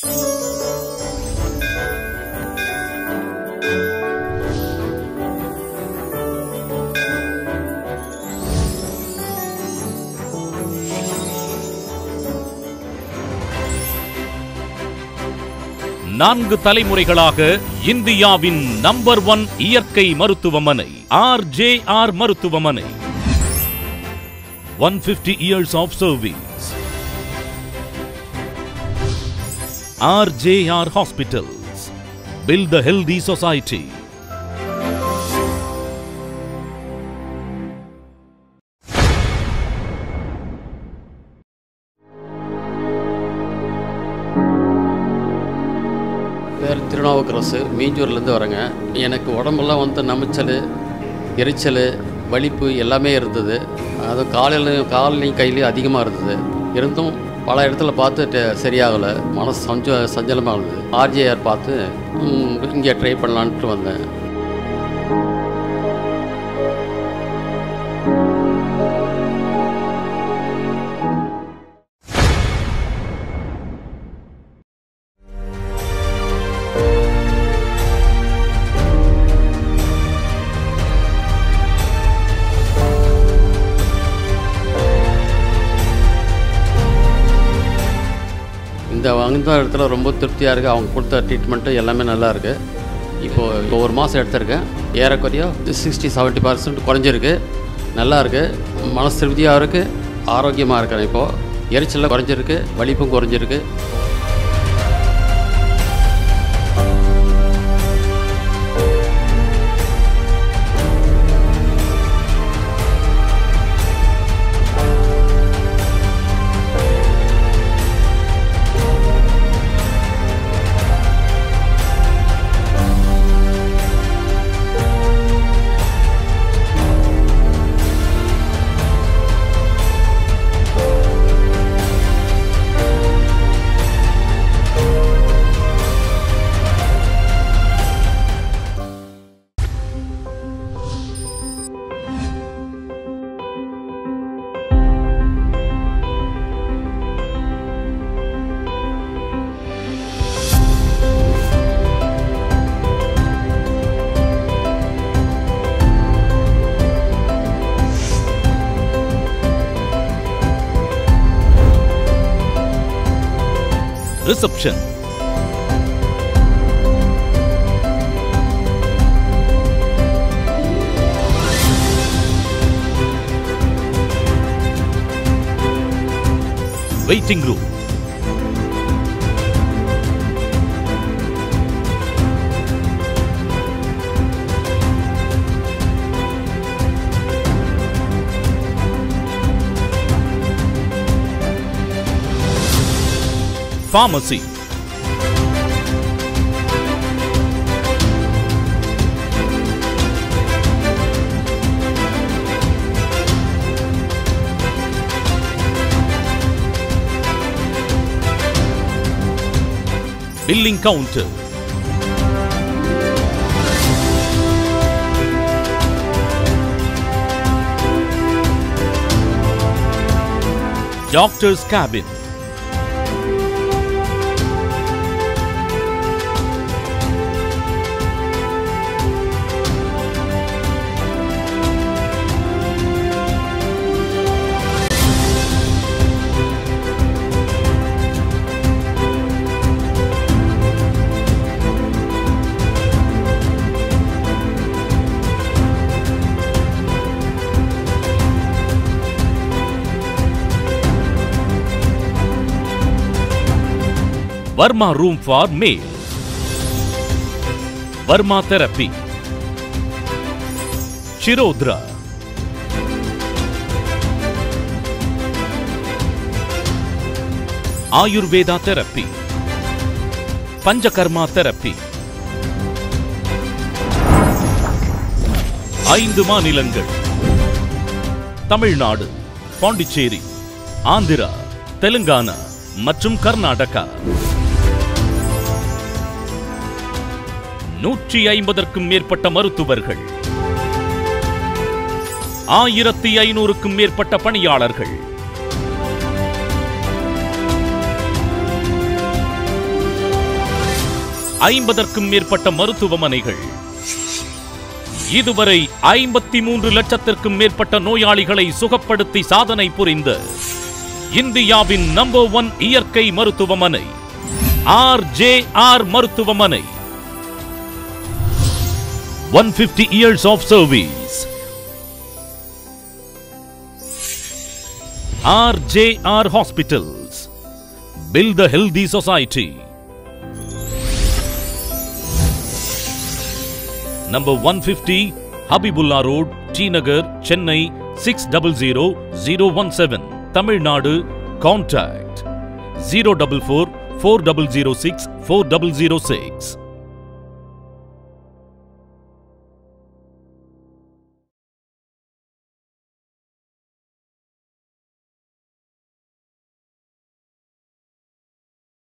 நான்கு தலைமுறைகளாக இந்தியாவின் நம்பர் 1 இயற்கை மருத்துவமனை RJR மருத்துவமனை. 150 years of service. RJR Hospitals. Build the healthy society. Thirunavukkarasu மீஞ்சூர்லேருந்து வரேங்க. எனக்கு உடம்பெல்லாம் நமைச்சல், எரிச்சல், வலிப்பு எல்லாமே இருந்தது. அது காலையும் கையிலையும் அதிகமாக இருந்தது. இருந்தும் பல இடத்துல பார்த்து சரியாகலை. மனசு சஞ்சலமாக இருந்தது. RJR பார்த்து இங்கே ட்ரை பண்ணலான்ட்டு வந்தேன். இந்த இடத்துல ரொம்ப திருப்தியாக இருக்குது. அவங்க கொடுத்த ட்ரீட்மெண்ட்டு எல்லாமே நல்லா இருக்குது. இப்போ ஒரு மாதம் எடுத்திருக்கேன். ஏறக்குறைய 60-70% குறைஞ்சிருக்கு. நல்லா இருக்குது. மனசு திருப்தியாக இருக்குது. ஆரோக்கியமாக இருக்கிறேன். இப்போது எரிச்சலில் குறைஞ்சிருக்கு, வலிப்பும் குறைஞ்சிருக்கு. Reception. Waiting room. Pharmacy. Billing counter. Doctor's cabin. Verma room for male. Verma therapy. Shirodra. Ayurveda therapy. Panchakarma therapy. 5 மாநிலங்கள். தமிழ்நாடு, பாண்டிச்சேரி, ஆந்திரா, தெலுங்கானா மற்றும் கர்நாடகா. 150க்கும் மேற்பட்ட மருத்துவர்கள், 1500க்கும் மேற்பட்ட பணியாளர்கள். 50க்கும் மேற்பட்ட மருத்துவமனைகள், இதுவரை 53 லட்சத்திற்கும் மேற்பட்ட நோயாளிகளை சுகப்படுத்தி சாதனை புரிந்த இந்தியாவின் நம்பர் 1 இயற்கை மருத்துவமனை RJR மருத்துவமனை. 150 years of service. RJR Hospitals. Build the healthy society. Number 150 Habibullah Road, T Nagar, Chennai 600017, Tamil Nadu. Contact 044 4006 4006.